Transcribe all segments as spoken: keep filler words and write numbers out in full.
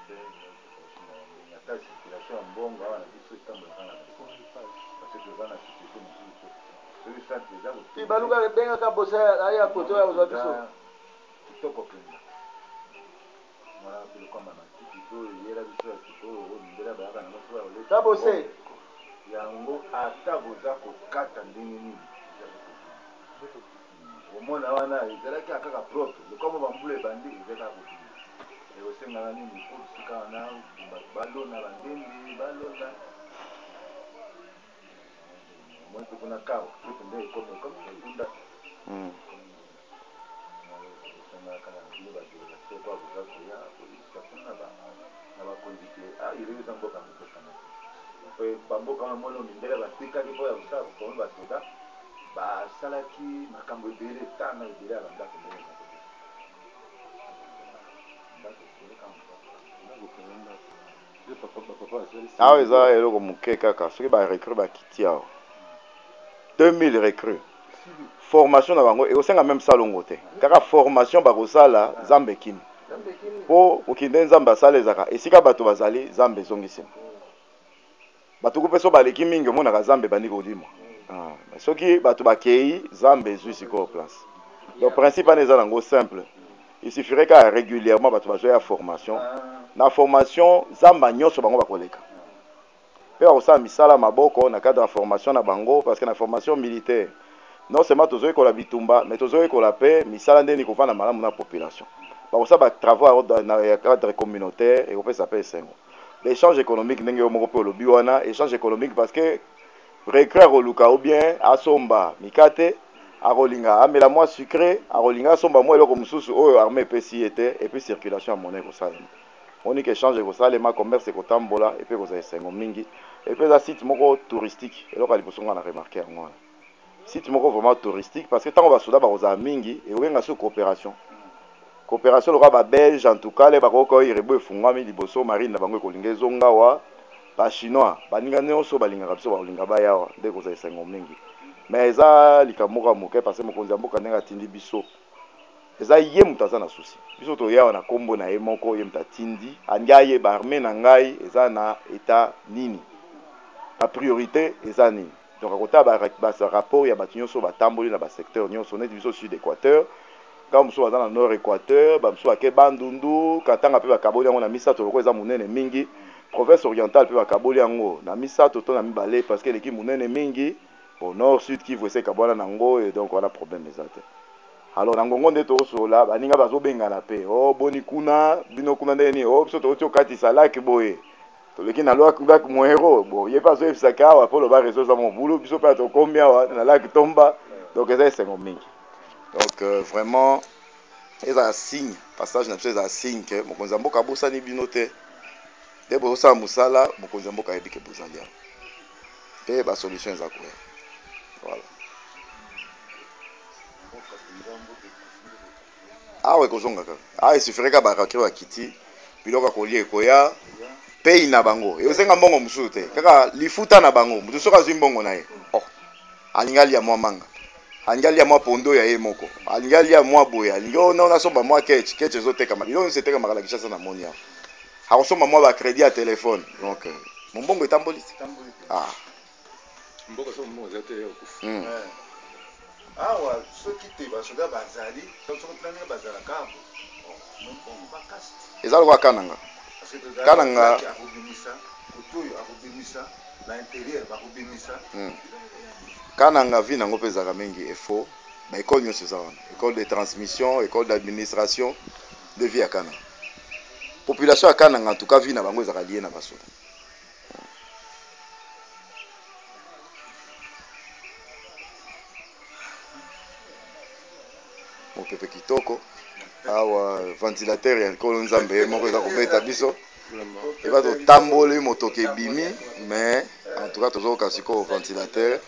La circulation en bon, on a dit que c'est un parce que tu vas dans la société, celui ça déjà. Tu vas nous aller bien à bosser à côté à aujourd'hui. Tu t'occupes. Voilà, tu le commandes. Tu peux y aller sur le site, tu peux aller à la maison. Tu vas bosser. Yango ataboza kokata ndenge nini omona wana ezalaki kaka propre lokamo bambula ebandi ezaka kopima ekosengana nini posika wana balona bandembi balona moi mpe kuna kao propre nde ekomi ekomi ebunda ekosengana kaka bino badelegation kwa boza koya koyisa kuna na bakonzi te irewisa mboka mokosana te bamboka wana mwana mindele batikaki mpo ya kosala kokomi basoda basalaki makambo ebele tana ebele ya bandako ndenge awa eza eloko moke kaka soki barecrue bakiti awa deux mille recrue formation na bango ekosenga meme salongo te kaka formation bakosala nzambe ekimi mpo okinde nzambe asala ezaka esika bato bazali nzambe ezongisima bato kupe so baleki mingi omonaka nzambe bandi kodima soki bato bakei nzambe ezwi sikoyo place donc principe wana eza nango simple il suffirait kaka régulièrement bato bazwa ya formation na formation nzamba nyonso bango bakoleka mpe bakosala misala maboko na cadre ya formation na bango parce que na formation militaire non seulement tozoyekola bitumba mais tozoyekola mpe misala ndeni kovanda malamu na population bakosala batravaux na cadre communautaire ekopesa mpe esengo l'échange économique ndenge yo moko mpe olobi wana échange économique parce que recrue akoluka ou bien asomba mikate akolinga amela mwa sucré akolinga asomba mwa eloko mosusu oyo armée epesi ye te epuis circulation ya monnaie ekosalema monike échange ekosalema commerce ekotambola epe ekozala esengo mingi epe eza site moko touristique eloko ya liboso nga na remarke yango wana site moko vraiment touristique parce que ntango basoda bakozala mingi ekokenga so coopération coopération lokola babelge en tout cas le bakoki oyire bo efungwami liboso marine na bango ekolinga ezonga awa bachinois baninga nyonso balingaka biso bakolinga bayawa nde kozala esengo mingi mais eza likambo moko ya moke parce que mokonzi ya mboka ndenge atindi biso eza ye moto aza na susi biso toyawa na kombo na ye moko ye moto atindi andi ayeba armée na ngai eza na état nini na priorité eza nini donc akotala barapport ya bato nyonso batamboli na basecteur nyonso neti biso sud équateur kaka mosusu baza na nord équateur bamosusu bake bandundu katanga mpe bakaboli yango na misato loko eza monene mingi province orientale mpe bakaboli yango na misato to na mibale parce que eleki monene mingi au nord sud kivu eseka bwana nango et donc wana problème eza te alors na ngongo nde tozosola baninga bazobengana mpe o boni kuna bino kuna ndenge nini o biso tokoti okatisa laki boye toleki na laki moero bo ye mpe azoyebisaka awa mpo loba réseau eza mobulu biso mpe tokomi awa na laki tomba donc eza esengo mingi donc euh, vraiment ezala signe passage na biso ezala signe ke mokonzi ya mboka abosani bino te nde bozosala mosala mokonzi ya mboka ayebi ke bozali awa mpe basolution eza koya voilà awa ekozonga kaka awa esufire kaka barakire bakiti biloko ya kolia ekoya pei na bango eozenga mbongo mosusu te kaka lifuta na bango motu soki azwi mbongo na ye oh alingi alia mwa manga alingi alia mwa pondo ya ye moko alingi alia mwa boye alingi ona nasomba mwa keche keche ezotekama biloko nyonso etekamaka na Kinshasa na moni awa akosomba mwa bacrédit ya telefone donc mombongo etamboli te awa soki te basoda bazali soki bazalaka eza lokwa kananga kananga akobimisa oyo akobimisa na intérieur bakobimisa kananga vi nango mpe ezalaka mingi efo baekole nyonso eza wana école de transmission école d'administration de vie ya kananga population ya kananga en tout cas vi na bango ezalaka lie na basoda mopepe kitoko awa ventilateur ya nkolo nzambe ye moko eza kobeta biso eba totamboli motoka ebimi mais en tout cas tozokoka sikoyo ventilateur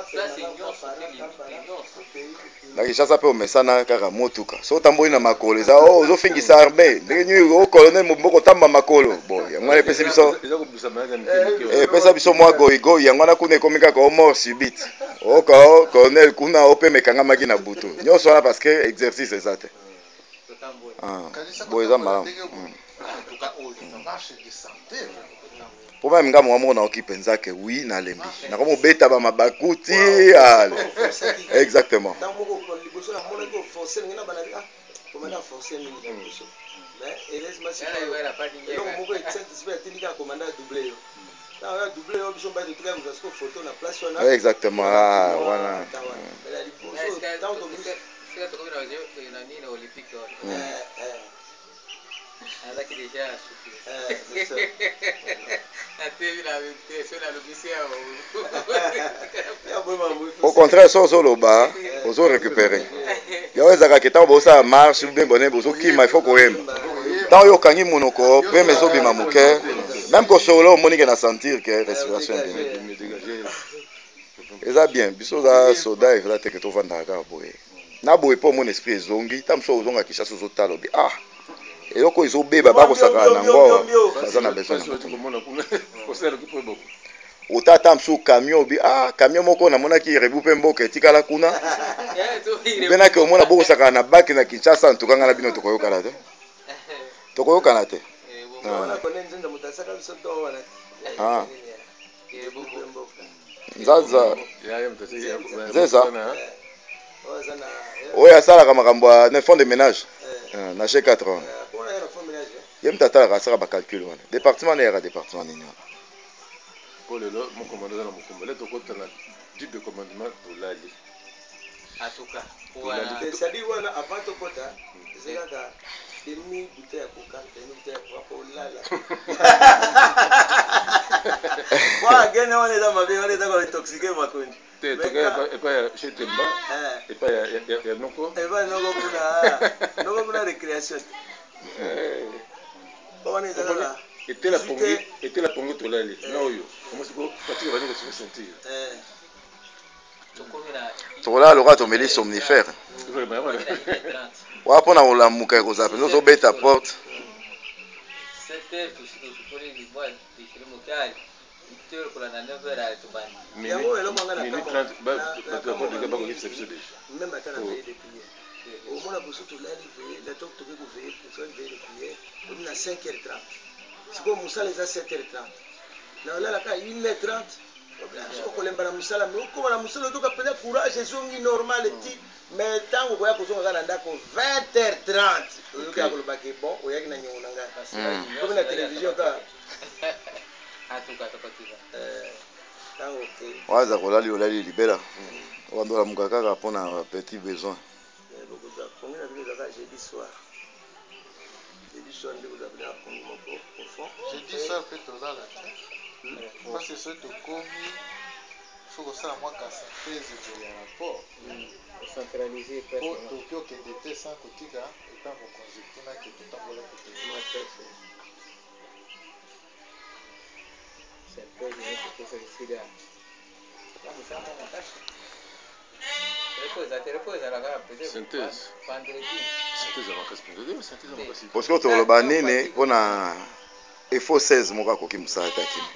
na Kinshasa pe omesana kaka motuka so otamboli na makolo eza o ozofingisa arme ndenge nini o colonel moboko otamba makolo bon yango wana epesi biso epesa biso mwa goyigoyi yango wana kuna ekomi kaka o mort subite oka o colonel kuna o pe mekangamaki na butu nyonso wana parce que exercice eza te boye eza malamu problème nga mwa moko naoki mpenza ke wi nalembi nakomobeta bamabakuti ale exactement exactement wana Azaki déjà soufflé. Au contraire, so ozoloba ozo récupérer. Yo ezaka ke tant bosa marche bien bonne bozo kima il faut ko yem. Tant yo kangi monoko pe mezo bima moke même ko solo monique na sentir que respiration bien. Eza bien biso za soda et te que to vanda ka boye. Na boye po mon esprit ezongi tam so ozonga Kinshasa zo talo bi ah eloko ezobeba bakosaka nango baza na besoin otata msu camion bi ah camion moko namonaki rebu mpe mboka etikala kuna benaki omona bokosaka na baki na Kinshasa ntukanga na bino tokoyokana te tokoyokana te nzaza nzeza oyo asalaka makambo ya fond de ménage na G quatre ans ye mtu atalaka asaka bacalcule wana département na yaka département nini wana po lelo mokomando eza na mokombo tokota na type de commandement tolali atuka c'est-à-dire wana avant tokota ezalaka demi bouteille ya coca demi bouteille ya coca pour lala moi gene wana eza mabe wana eza ko intoxiquer makondi te toka epa ya chetemba epa ya ya noko epa noko kuna noko kuna récréation wana ezalaka etela pongi etela pongi tolali na oyo mosiko patika bani ko sentir eh tokola loka tomeli somnifère wa pona olamuka ekoza pe nozobeta porte omona boso tolali veye la tok toke koveye kozali veye de prière omi na cinq heures trente sikoyo mosala eza sept heures trente na olalaka une heure trente okolemba na mosala me okoma na mosala otoka mpenza courage ezongi normal eti mais ntango koya kozonga kaka na ndako vingt heures trente oyoki ya kolobaki bon oyaki na niongo na ngai komi na télévision kaka ntango oke waza kolali olali libela wando olamuka kaka mpona petit besoin pongi na bino ezalaka jeudi soir jeudi soir nde kozabela pongi moko au fond jeudi soir mpe tolala te parce soki tokomi fo kosala mwa kasynthèse boye ya rapport po tokoki okende te sans kotika epa mokonzi kuna ke totambola parce que toloba nini mpona efo seize moko akoki mosala te akimi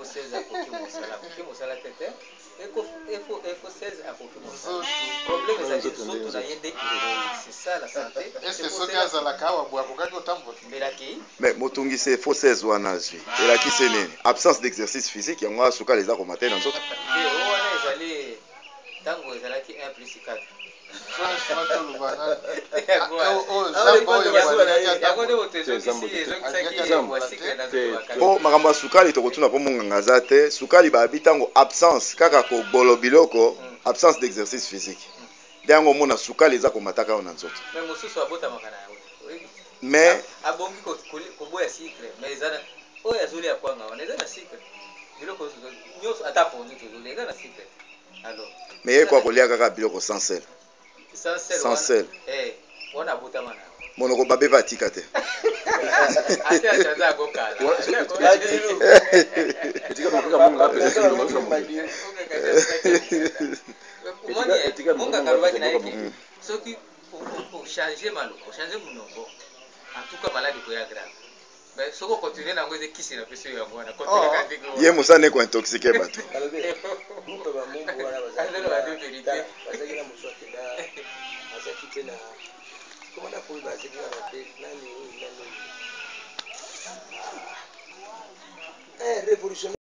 soki azalaka awa boye akokaki otambola mais motungisi efo seize wana azwi elakisi nini absence d'exercice physique yango asukali eza komate na nzoto ntango ezalaki un plus quatre po makambo ya sukali tokotuna mpo monganga aza te sukali babi ntango absence kaka kobolo biloko absence d'exercice physique nde yango omona sukali eza komataka awa na nzoto mais abongi koboya sucre mais ezana oyo azoli akwanga wana eza na sucre biloko nyonso ata pondu tozoli eza na sucre alors mais ye kwa kolia kaka biloko sans sel sans sel sans sel eh wana abotama na monoko babe batika te ate achaza akokala monganga alobaki nayeki soki ochange maloba ochange monoko antuka maladi koya grave mais soki okontinue nango eza kisi na peso yango wana ye mosane kointoxike bato bazalaki na mosu akenda azalaki mpe na komanda koyeba azalaki na babe nani nani révolutionnaire